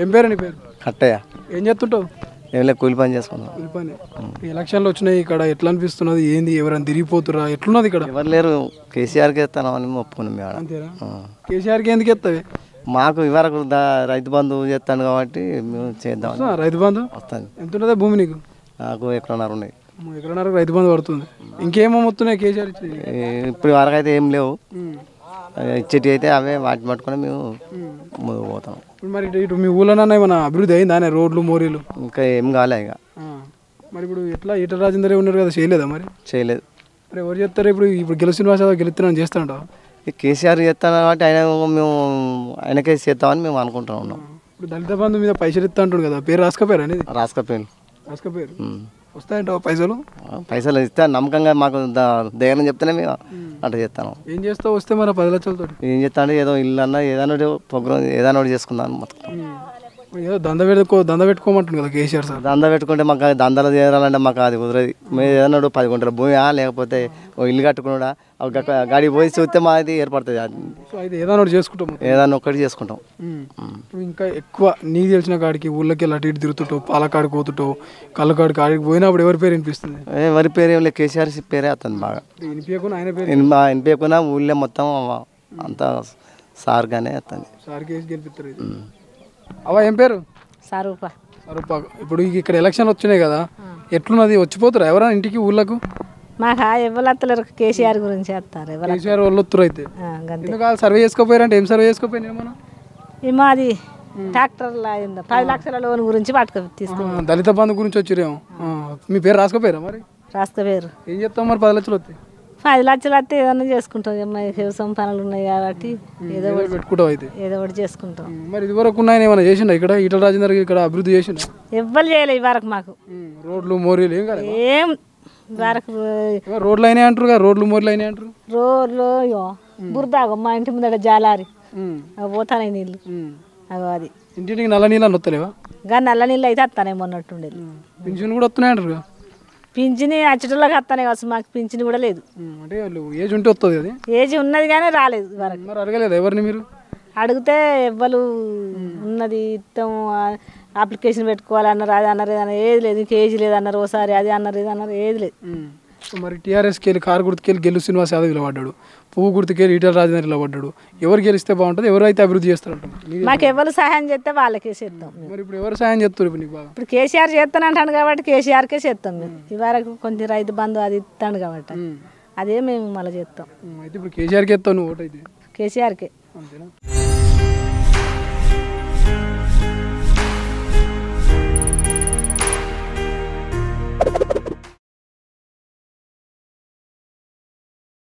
ఏం పేరు నీ పేరు? కట్టయ్య. ఏం చేస్తుంటావు? ఏం లేదు, కూలి పని చేసుకున్నాం. కూలి పని. ఎలక్షన్లు వచ్చినాయి ఇక్కడ, ఎట్లా అనిపిస్తున్నది? ఏంది, ఎవరైనా తిరిగిపోతురా? ఎట్లున్నది ఇక్కడ? ఎవరు లేరు, కేసీఆర్కి ఎత్తానని ఒప్పుకున్నాం మేము. అంతేనా? కేసీఆర్కి ఎందుకు ఎత్తావే? మాకు ఇవరకు రైతు బంధు చేస్తాను కాబట్టి మేము చేద్దాం. రైతు బంధు వస్తుంది. ఎంత ఉంటుందా భూమి నీకు? నాకు ఎక్కడన్నారు ఉన్నాయి. ఎక్కడన్నారు రైతు బంధు పడుతుంది. ఇంకేమో వస్తున్నాయి కేసీఆర్ ఇచ్చేది? ఇప్పుడు వరకు అయితే ఏం లేవు, ఇచ్చేటి అయితే అవే వాటి పట్టుకొని మేము ముందుకు పోతాం. మరి ఇటు మీ ఊళ్ళోనన్నా ఏమైనా అభివృద్ధి అయిందా? రోడ్లు మోరీలు ఇంకా ఏం కాలే ఇక. మరి ఇప్పుడు ఎట్లా ఈటల రాజేందర్ ఉన్నారు కదా, చేయలేదా? మరి చేయలేదు. మరి ఎవరు చెప్తారు? ఇప్పుడు గెలు శ్రీనివాస్ యాదవ్ గెలుస్తున్నాను చేస్తాంట. కేసీఆర్ చేస్తాను కాబట్టి మేము ఆయనకే చేద్దామని మేము అనుకుంటా ఉన్నాం. ఇప్పుడు దళిత బంధు మీద పైసలు ఇస్తా అంటాడు కదా, పేరు రాసుకపోయారు అనేది? రాసుకపోయారు. వస్తాయంట పైసలు? పైసలు ఇస్తే నమ్మకంగా మాకు ధైర్యం చెప్తేనే మేము అట్లా చేస్తాను. ఏం చేస్తావు వస్తే మన 10 లక్షలతో? ఏం చేస్తా అంటే ఏదో ఇల్లు అన్నా ఏదైనా ప్రోగ్రామ్ ఏదైనా ఒకటి చేసుకుందాం మొత్తం. ఏదో దంద పెట్టుకోమంటుంది కదా కేసీఆర్ సార్. దంద పెట్టుకుంటే మాకు దందాలు చేయాలంటే మాకు అది కుదరదు. మేము ఏదన్నా 10 గుంటల భూమి లేకపోతే ఇల్లు కట్టుకున్నాడా గాడి పోయి చూస్తే మాది ఏర్పడుతుంది. అది ఏదైనా ఒకటి చేసుకుంటాం, ఏదన్నా ఒకటి చేసుకుంటాం. ఇంకా ఎక్కువ నీకు తెలిసిన కాడికి ఊళ్ళకి వెళ్ళి అటు ఇటు తిరుగుతుంటావు, పాలకాడికి పోతుంటావు, కళ్ళకాడికి ఆడికి పోయినప్పుడు ఎవరి పేరు వినిపిస్తుంది? ఎవరి పేరు ఏం లేదు, కేసీఆర్ పేరే వస్తుంది బాగా. వినిపించకుండా ఊళ్ళో మొత్తం అంతా సార్గానే వస్తుంది. సార్ కేసు గెలిపిస్తారు. అవా ఏం పేరు? స్వరూప. ఇప్పుడు ఇక్కడ ఎలక్షన్ వచ్చినాయి కదా, ఎట్లున్నది? వచ్చిపోతారా ఎవరైనా ఇంటికి ఊళ్ళకు? మాకు ఎవరు వస్తలేరు, కేసీఆర్ గురించి వస్తారు. కేసీఆర్ వాళ్ళు వస్తారు. అయితే సర్వే చేసుకోపోయారంటే ఏం సర్వే చేసుకోపోయినా? ఏమో అది ట్రాక్టర్ల 10 లక్షల లోన్ గురించి తీసుకున్నాం. దళిత బంధు గురించి వచ్చిరేమో. మీ పేరు రాసుకోపోయారా? మరి రాసుకోపోయారు. ఏం చెప్తాం మరి? 10 లక్షలు వస్తాయి. 10 లక్షలు వస్తే ఏదన్నా చేసుకుంటాం. వ్యవసాయం పనులు ఉన్నాయి కాబట్టి ఏదో ఒకటి పెట్టుకుంటాం. అయితే ఏదో ఒకటి చేసుకుంటాం. మరి ఇది వరకు ఉన్నాయని ఏమైనా చేసిండ ఇక్కడ? ఈటల రాజేందర్ ఇక్కడ అభివృద్ధి చేసిండ? ఎవ్వరు చేయలేదు ఈ వరకు. మాకు రోడ్లు మోరీలు ఏం కాదు. ఏం వరకు రోడ్లు అయినాయి అంటారు కదా, రోడ్లు మోరీలు అయినాయి అంటారు. రోడ్లు బురదాగో మా ఇంటి ముందర జాలారి పోతానే నీళ్ళు. అది ఇంటికి నల్ల నీళ్ళు అని వస్తలేవా? కానీ నల్ల నీళ్ళు అయితే వస్తానే మొన్నట్టుండే. పింఛన్ కూడా వస్తున్నాయి అంటారు. పింఛని అచ్చటోళ్ళకి వస్తానే కావచ్చు, మాకు పింఛని కూడా లేదు. అంటే ఏజ్ ఉంటే వస్తుంది. అది ఏజ్ ఉన్నది కానీ రాలేదు వరకు. మరి అడగలేదు ఎవరిని మీరు? అడిగితే ఎవ్వరు ఉన్నది ఇస్తాం అప్లికేషన్ పెట్టుకోవాలన్నారు, అది అన్నారు, ఏదన్నారు, ఏది లేదు. ఇంక ఏజ్ లేదన్నారు, ఓసారి అది అన్నారు, ఇది అన్నారు, ఏది లేదు. మరి టీఆర్ఎస్కి వెళ్ళి కారు గుర్తుకెళ్ళి గెలు శ్రీనివాస్ యాదవ్ ఇలా పడ్డాడు, పువ్వు గుర్తుకెళ్ళి ఈటల రాజేందర్ ఇలా పడ్డాడు. ఎవరు గెలిస్తే బాగుంటుంది? ఎవరైతే అభివృద్ధి చేస్తారంట? మాకు ఎవరు సహాయం చేస్తే వాళ్ళకే చేస్తాం. మరి ఇప్పుడు ఎవరు సహాయం చేస్తారు? ఇప్పుడు నీకు బాగా ఇప్పుడు కేసీఆర్ చేస్తానంటాను కాబట్టి కేసీఆర్కే చేస్తాం మేము. ఇవరకు కొంచెం రైతు బంధు అది ఇస్తాను కాబట్టి అదే మేము మళ్ళీ చేస్తాం. అయితే ఇప్పుడు కేసీఆర్కి ఎత్తావు నువ్వు? ఓటు అయితే కేసీఆర్కే. అంతేనా?